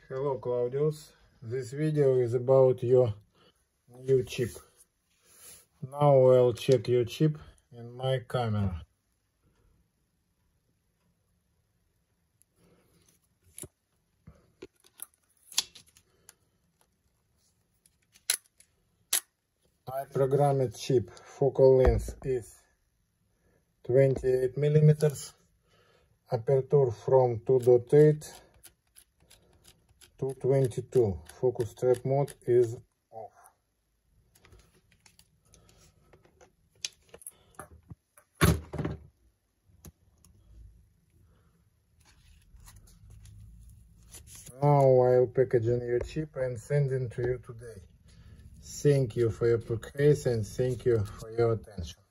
Hello Claudius, this video is about your new chip. Now I'll check your chip in my camera. I programmed chip. Focal length is 28 millimeters. Aperture from 2.8 to 22. Focus trap mode is off. Now I'll package your chip and send it to you today. Thank you for your purchase and thank you for your attention.